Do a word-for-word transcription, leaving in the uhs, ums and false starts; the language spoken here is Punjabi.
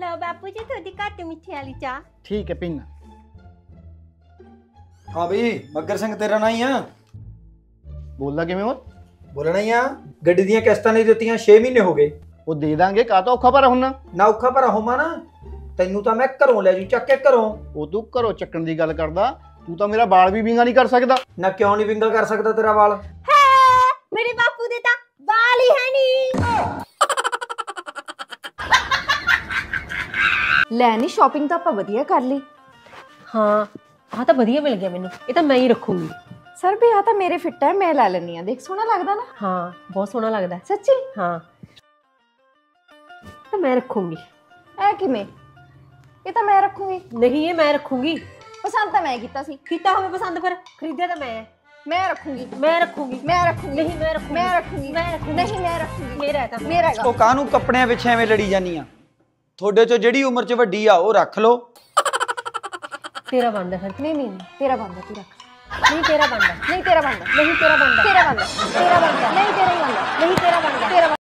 लो बापू जी थोड़ी घट मिठी वाली चाह। ठीक है पीना। हाँ बई मगर सिंह तेरा ना ही आ बोलदा किवें हो? बोलना ही आ गड्डी ਦੀਆਂ ਕਿਸ਼ਤਾਂ ਨਹੀਂ ਦਿੱਤੀਆਂ छे ਮਹੀਨੇ ਹੋ ਗਏ। ਉਹ ਦੇ ਦਾਂਗੇ ਕਾ ਤਾਂ ਔਖਾ ਪਰ ਹੁੰਨਾ ਨਾ ਔਖਾ ਭਰਾ ਹੋਵਾਂ ਨਾ ਤੈਨੂੰ ਤਾਂ ਮੈਂ ਘਰੋਂ ਲੈ ਜੂ ਚੱਕ ਕੇ ਘਰੋਂ। ਉਹ ਤੂੰ ਘਰੋਂ ਚੱਕਣ ਦੀ ਗੱਲ ਕਰਦਾ, ਤੂੰ ਤਾਂ ਮੇਰਾ ਬਾਲ ਵੀ ਵਿੰਗਾ ਨਹੀਂ ਕਰ ਸਕਦਾ। ਨਾ ਕਿਉਂ ਨਹੀਂ ਵਿੰਗਾ ਕਰ ਸਕਦਾ ਤੇਰਾ ਵਾਲ? है मेरे बापू दे ता बाल ही है नहीं। ਲੈ ਨਹੀਂ ਸ਼ਾਪਿੰਗ ਤਾਂ ਆਪਾਂ ਵਧੀਆ ਕਰ ਲਈ। ਹਾਂ ਆਹ ਤਾਂ ਵਧੀਆ ਮਿਲ ਗਿਆ ਮੈਨੂੰ, ਇਹ ਤਾਂ ਮੈਂ ਹੀ ਰੱਖੂੰਗੀ। ਸਰ ਵੀ ਆ ਤਾਂ ਮੇਰੇ ਫਿੱਟ ਹੈ, ਮੈਂ ਲੈ ਲੈਣੀ ਆ। ਦੇਖ ਸੋਹਣਾ ਲੱਗਦਾ ਨਾ? ਹਾਂ ਬਹੁਤ ਸੋਹਣਾ ਲੱਗਦਾ ਹੈ। ਸੱਚੀ? ਹਾਂ ਤਾਂ ਮੈਂ ਰੱਖੂੰਗੀ। ਐ ਕਿਵੇਂ? ਇਹ ਤਾਂ ਮੈਂ ਰੱਖੂੰਗੀ। ਨਹੀਂ ਇਹ ਮੈਂ ਰੱਖੂੰਗੀ। ਪਸੰਦ ਤਾਂ ਮੈਂ ਕੀਤਾ ਸੀ। ਕੀਤਾ ਹੋਵੇ ਪਸੰਦ, ਫਿਰ ਖਰੀਦਿਆ ਤਾਂ ਮੈਂ ਹੈ। ਮੈਂ ਰੱਖੂੰਗੀ। ਮੈਂ ਰੱਖੂੰਗੀ। ਮੈਂ ਰੱਖੂੰਗੀ। ਨਹੀਂ ਮੈਂ ਰੱਖੂੰਗੀ। ਮੈਂ ਰੱਖੂੰਗੀ। ਮੈਂ ਰੱਖੂੰਗੀ। ਨਹੀਂ ਮੈਂ ਰੱਖੂੰਗੀ। ਮੇਰਾ ਹੈ ਤਾਂ ਮੇਰਾ ਹੈਗਾ। ਉਹ ਕਾਹਨੂੰ ਕੱਪੜਿਆਂ ਪਿੱਛੇ ਐਵੇਂ ਲੜੀ ਜਾਨੀ ਆ? ਤੁਹਾਡੇ ਚੋਂ ਜਿਹੜੀ ਉਮਰ 'ਚ ਵੱਡੀ ਆ ਉਹ ਰੱਖ ਲਓ। ਤੇਰਾ ਬਣਦਾ ਫਿਰ। ਨਹੀਂ ਨਹੀਂ ਨਹੀਂ, ਤੇਰਾ ਬੰਦਾ ਤੂੰ ਰੱਖ। ਨਹੀਂ ਤੇਰਾ ਬਣਦਾ। ਨਹੀਂ ਤੇਰਾ ਬੰਦਾ। ਨਹੀਂ ਤੇਰਾ ਬਣਦਾ। ਤੇਰਾ ਬੰਦਾ। ਤੇਰਾ ਬੰਦਾ। ਨਹੀਂ ਤੇਰਾ ਹੀ ਬੰਦਾ। ਨਹੀਂ ਤੇਰਾ ਬਣਦਾ। ਤੇਰਾ